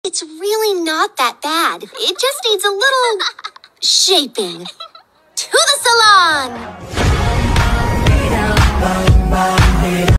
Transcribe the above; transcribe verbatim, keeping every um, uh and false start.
It's really not that bad. It just needs a little shaping. To the salon!